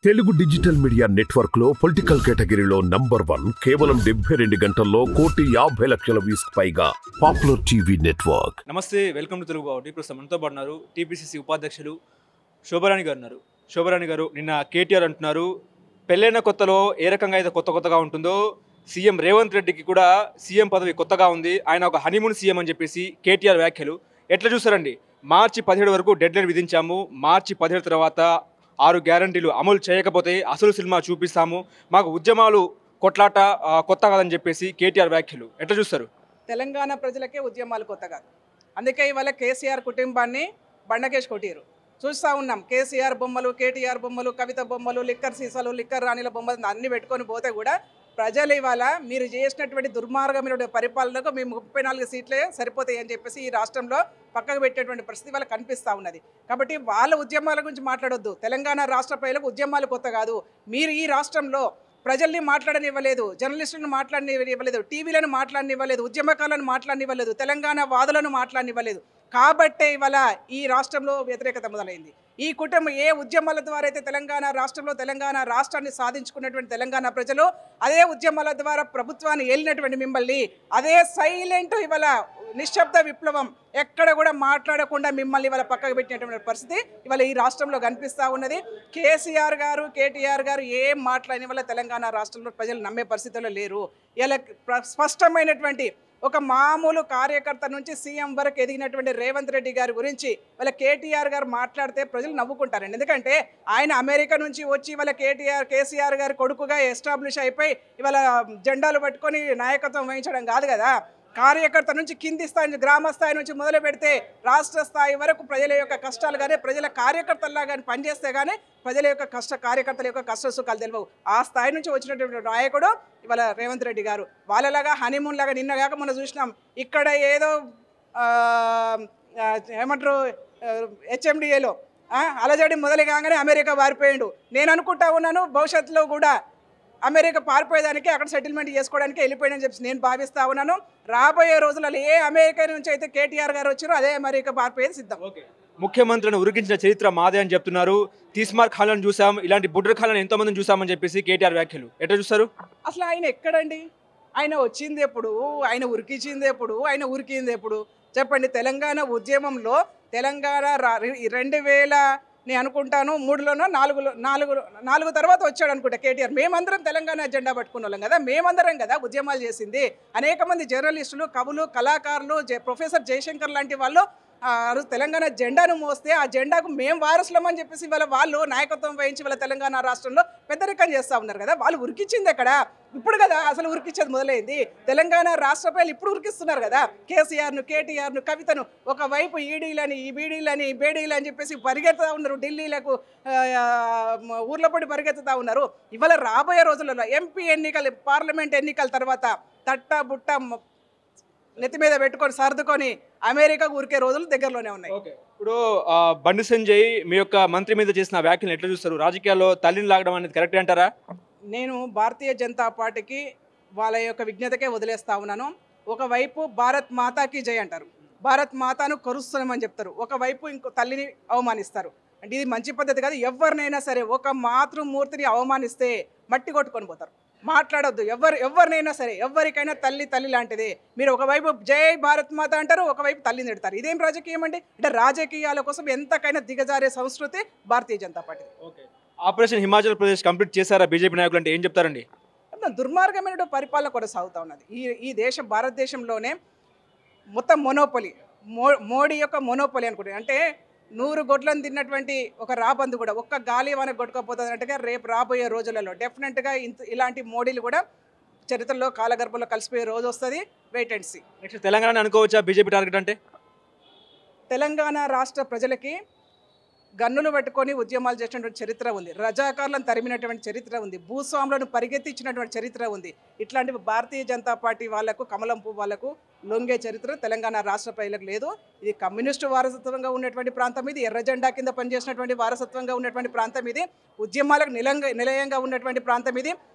Telugu digital media network లో political కేటగిరీలో number 1 కేవలం 72 గంటల్లో 1,50,00,000 వ్యూస్ పైగా పాపులర్ టీవీ నెట్వర్క్. నమస్తే, వెల్కమ్ టు తెలుగు బావుటి. ఇప్పుడు మనతో పాటు ఉన్నారు టీపీసీసీ ఉపాధ్యక్షులు శోభారాణి గారు ఉన్నారు. శోభారాణి గారు, నిన్న కేటీఆర్ అంటున్నారు పెళ్ళైన కొత్తలో ఏ రకంగా అయితే కొత్తగా ఉంటుందో సీఎం రేవంత్ రెడ్డికి కూడా సీఎం పదవి కొత్తగా ఉంది, ఆయన ఒక హనీమూన్ సీఎం అని చెప్పేసి కేటీఆర్ వ్యాఖ్యలు ఎట్లా చూస్తారండి? మార్చి 17 వరకు డెడ్ లైన్ విధించాము, మార్చి 17 తర్వాత 6 గ్యారంటీలు అమలు చేయకపోతే అసలు సినిమా చూపిస్తాము, మాకు ఉద్యమాలు కొట్లాట కొత్త కాదని చెప్పేసి కేటీఆర్ వ్యాఖ్యలు ఎట్లా చూస్తారు? తెలంగాణ ప్రజలకే ఉద్యమాలు కొత్త కాదు. అందుకే ఇవాళ కేసీఆర్ కుటుంబాన్ని బండకేసి కొట్టారు. చూస్తూ ఉన్నాం, కేసీఆర్ బొమ్మలు, కేటీఆర్ బొమ్మలు, కవిత బొమ్మలు, లిక్కర్ సీసాలు, లిక్కర్ రాణిల బొమ్మలు అన్నీ పెట్టుకొని పోతే కూడా ప్రజలు ఇవాళ మీరు చేసినటువంటి దుర్మార్గమైన పరిపాలనకు మేము 34 సీట్లే సరిపోతాయి అని చెప్పేసి ఈ రాష్ట్రంలో పక్కకు పెట్టేటువంటి పరిస్థితి వాళ్ళకి కనిపిస్తూ ఉన్నది. కాబట్టి వాళ్ళ ఉద్యమాల గురించి మాట్లాడొద్దు. తెలంగాణ రాష్ట్ర ప్రజలకు ఉద్యమాలు కొత్త కాదు. మీరు ఈ రాష్ట్రంలో ప్రజల్ని మాట్లాడనివ్వలేదు, జర్నలిస్టులను మాట్లాడనివ్వలేదు, టీవీలను మాట్లాడనివ్వలేదు, ఉద్యమకాలను మాట్లాడనివ్వలేదు, తెలంగాణ వాదులను మాట్లాడనివ్వలేదు. కాబట్టే ఇవాళ ఈ రాష్ట్రంలో వ్యతిరేకత మొదలైంది. ఈ కుటుంబం ఏ ఉద్యమాల ద్వారా అయితే తెలంగాణ రాష్ట్రంలో తెలంగాణ రాష్ట్రాన్ని సాధించుకున్నటువంటి తెలంగాణ ప్రజలు, అదే ఉద్యమాల ద్వారా ప్రభుత్వాన్ని ఏలినటువంటి మిమ్మల్ని, అదే సైలెంట్ ఇవాళ నిశ్శబ్ద విప్లవం ఎక్కడ కూడా మాట్లాడకుండా మిమ్మల్ని ఇవాళ పక్కకు పెట్టినటువంటి పరిస్థితి ఇవాళ ఈ రాష్ట్రంలో కనిపిస్తూ ఉన్నది. కేసీఆర్ గారు, కేటీఆర్ గారు ఏం మాట్లాడిన వల్ల తెలంగాణ రాష్ట్రంలో ప్రజలు నమ్మే పరిస్థితుల్లో లేరు. ఇలా స్పష్టమైనటువంటి ఒక మామూలు కార్యకర్త నుంచి సీఎం వరకు ఎదిగినటువంటి రేవంత్ రెడ్డి గారి గురించి వాళ్ళ కేటీఆర్ గారు మాట్లాడితే ప్రజలు నవ్వుకుంటారండి. ఎందుకంటే ఆయన అమెరికా నుంచి వచ్చి వాళ్ళ కేసీఆర్ గారి కొడుకుగా ఎస్టాబ్లిష్ అయిపోయి ఇవాళ జెండాలు పట్టుకొని నాయకత్వం వహించడం కాదు కదా. కార్యకర్త నుంచి కింది స్థాయి, గ్రామ స్థాయి నుంచి మొదలు పెడితే రాష్ట్ర స్థాయి వరకు ప్రజల యొక్క కష్టాలు కానీ, ప్రజల కార్యకర్తల్లా కానీ పనిచేస్తే కానీ ప్రజల యొక్క కార్యకర్తల యొక్క కష్ట సుఖాలు తెలియవు. ఆ స్థాయి నుంచి వచ్చినటువంటి నాయకుడు ఇవాళ రేవంత్ రెడ్డి గారు. వాళ్ళలాగా హనీమూన్ లాగా నిన్నగాక మనం చూసినాం, ఇక్కడ ఏదో ఏమంటారు హెచ్ఎండిఏలో అలజడి మొదలు కాగానే అమెరికా పారిపోయాడు. నేను అనుకుంటా ఉన్నాను భవిష్యత్తులో కూడా అమెరికా పారిపోయేదానికి, అక్కడ సెటిల్మెంట్ చేసుకోవడానికి వెళ్ళిపోయాడని చెప్పి నేను భావిస్తా ఉన్నాను. రాబోయే రోజులలో ఏ అమెరికా నుంచి అయితే కేటీఆర్ గారు వచ్చారో అదే అమెరికా పారిపోయేది సిద్ధం. ముఖ్యమంత్రులను ఉరికించిన చరిత్ర మాదే అని చెప్తున్నారు. తీస్మార్క్ ఖాళీలను చూసాం, ఇలాంటి బుడ్ర ఖాళీలను ఎంతో మందిని చూసామని చెప్పేసి కేటీఆర్ వ్యాఖ్యలు ఎట్లా చూస్తారు? అసలు ఆయన ఎక్కడండి? ఆయన వచ్చింది ఎప్పుడు? ఆయన ఉరికించింది ఎప్పుడు? ఆయన ఉరికింది ఎప్పుడు? చెప్పండి. తెలంగాణ ఉద్యమంలో తెలంగాణ 2000 నేను అనుకుంటాను 3లోనో 4 తర్వాత వచ్చాడు అనుకుంటా కేటీఆర్. మేమందరం తెలంగాణ జెండా పట్టుకున్న వాళ్ళం కదా, మేమందరం కదా ఉద్యమాలు చేసింది. అనేక మంది జర్నలిస్టులు, కవులు, కళాకారులు, ప్రొఫెసర్ జయశంకర్ లాంటి వాళ్ళు తెలంగాణ జెండాను మోస్తే ఆ జెండాకు మేము వారసులమని చెప్పేసి వాళ్ళ వాళ్ళు నాయకత్వం వహించి వాళ్ళ తెలంగాణ రాష్ట్రంలో పెద్దరికం చేస్తూ ఉన్నారు కదా. వాళ్ళు ఉరికించింది ఎక్కడ? ఇప్పుడు కదా అసలు ఉరికించేది మొదలైంది. తెలంగాణ రాష్ట్ర ప్రజలు ఇప్పుడు ఉరికిస్తున్నారు కదా కేసీఆర్ను, కేటీఆర్ను, కవితను. ఒకవైపు ఈడీలని, ఈ బీడీలని, బేడీలు అని చెప్పేసి పరిగెత్తుతూ ఉన్నారు, ఢిల్లీలకు ఊర్ల పడి పరిగెత్తుతూ ఉన్నారు. ఇవాళ రాబోయే రోజులలో ఎంపీ ఎన్నికలు, పార్లమెంట్ ఎన్నికల తర్వాత తట్ట బుట్ట నెత్తి మీద పెట్టుకొని సర్దుకొని అమెరికాకు ఊరికే రోజులు దగ్గరలోనే ఉన్నాయి. ఇప్పుడు బండి సంజయ్ మీ యొక్క మంత్రి మీద చేసిన వ్యాఖ్యలు ఎట్లా చూస్తారు? రాజకీయాల్లో తల్లిని లాగడం అనేది కరెక్ట్ అంటారా? నేను భారతీయ జనతా పార్టీకి వాళ్ళ యొక్క విజ్ఞతకే వదిలేస్తా ఉన్నాను. ఒకవైపు భారత్ మాతాకి జై అంటారు, భారత్ మాతాను కరుస్తున్నామని చెప్తారు, ఒకవైపు ఇంకో తల్లిని అవమానిస్తారు. అంటే ఇది మంచి పద్ధతి కాదు. ఎవరినైనా సరే ఒక మాతృమూర్తిని అవమానిస్తే మట్టి కొట్టుకొని పోతారు. మాట్లాడొద్దు. ఎవరినైనా సరే, ఎవరికైనా తల్లి లాంటిదే. మీరు ఒకవైపు జై భారత్ మాత అంటారు, ఒకవైపు తల్లిని తిడతారు. ఇదేం రాజకీయం అండి? అంటే రాజకీయాల కోసం ఎంతకైనా దిగజారే సంస్కృతి Bharatiya Janata Party. Operation Himachal Pradesh complete చేశారా బీజేపీ నాయకులు అంటే ఏం చెప్తారండి? దుర్మార్గమైన పరిపాలన కొనసాగుతూ ఉన్నది ఈ దేశం. భారతదేశంలోనే మొత్తం మొనోపొలి, మోడీ యొక్క మొనోపొలి అనుకుంటుంది. అంటే 100 గొడ్లను తిన్నటువంటి ఒక రాబందు కూడా ఒక్క గాలి వానకు కొట్టుకోపోతుంది అన్నట్టుగా రేపు రాబోయే రోజులలో డెఫినెట్గా ఇలాంటి మోడీలు కూడా చరిత్రలో కాలగర్భంలో కలిసిపోయే రోజు వస్తుంది. Wait and see. Next Telangana అనుకోవచ్చా బీజేపీ టార్గెట్ అంటే? తెలంగాణ రాష్ట్ర ప్రజలకి గన్నులు పట్టుకొని ఉద్యమాలు చేసినటువంటి చరిత్ర ఉంది, రజాకారులను తరిమినటువంటి చరిత్ర ఉంది, భూస్వాములను పరిగెత్తించినటువంటి చరిత్ర ఉంది. ఇట్లాంటి భారతీయ జనతా పార్టీ వాళ్లకు, కమలం పువ్వు వాళ్లకు లొంగే చరిత్ర తెలంగాణ రాష్ట్ర ప్రజలకు లేదు. ఇది కమ్యూనిస్టు వారసత్వంగా ఉన్నటువంటి ప్రాంతం, ఇది ఎర్ర జెండా కింద పనిచేసినటువంటి వారసత్వంగా ఉన్నటువంటి ప్రాంతం, ఇది ఉద్యమాలకు నిలయంగా ఉన్నటువంటి ప్రాంతం, ఇది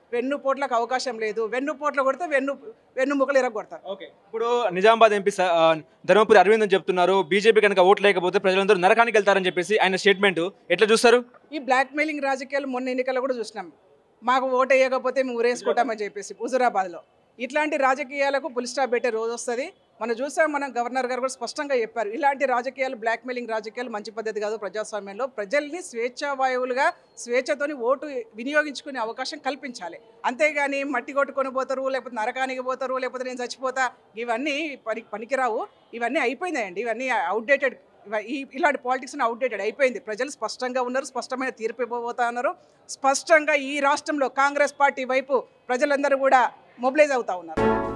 వెన్నుపోట్లకు అవకాశం లేదు. వెన్నుపోట్లు కొడితే వెన్నుముకలు ఇరగొడతారు. ఓకే, ఇప్పుడు నిజామాబాద్ ఎంపీ ధర్మపురి అరవింద్ అని చెప్తున్నారు, బీజేపీ కనుక ఓట్లు లేకపోతే ప్రజలందరూ నరకానికి వెళ్తారని చెప్పేసి ఆయన స్టేట్మెంట్ ఎట్లా చూస్తారు? ఈ బ్లాక్ మెయిలింగ్ రాజకీయాలు మొన్న ఎన్నికల్లో కూడా చూసినాం. మాకు ఓటు వేయకపోతే మేము ఊరేసుకుంటామని చెప్పేసి హుజురాబాద్లో. ఇట్లాంటి రాజకీయాలకు పులి స్టాప్ పెట్టే రోజు వస్తుంది. మనం చూసాం, మనం గవర్నర్ గారు కూడా స్పష్టంగా చెప్పారు, ఇలాంటి రాజకీయాలు బ్లాక్ మెయిలింగ్ రాజకీయాలు మంచి పద్ధతి కాదు. ప్రజాస్వామ్యంలో ప్రజల్ని స్వేచ్ఛావాయువులుగా స్వేచ్ఛతోని ఓటు వినియోగించుకునే అవకాశం కల్పించాలి. అంతేగాని మట్టి కొట్టుకొని పోతారు, లేకపోతే నరకానికి పోతారు, లేకపోతే నేను చచ్చిపోతా, ఇవన్నీ పనికిరావు. ఇవన్నీ అయిపోయినాయండి. ఇవన్నీ అవుట్డేటెడ్. ఇలాంటి పాలిటిక్స్ అవుట్డేటెడ్ అయిపోయింది. ప్రజలు స్పష్టంగా ఉన్నారు, స్పష్టమైన తీర్పు ఇవ్వబోతా ఉన్నారు. స్పష్టంగా ఈ రాష్ట్రంలో కాంగ్రెస్ పార్టీ వైపు ప్రజలందరూ కూడా మొబిలైజ్ అవుతా ఉన్నారు.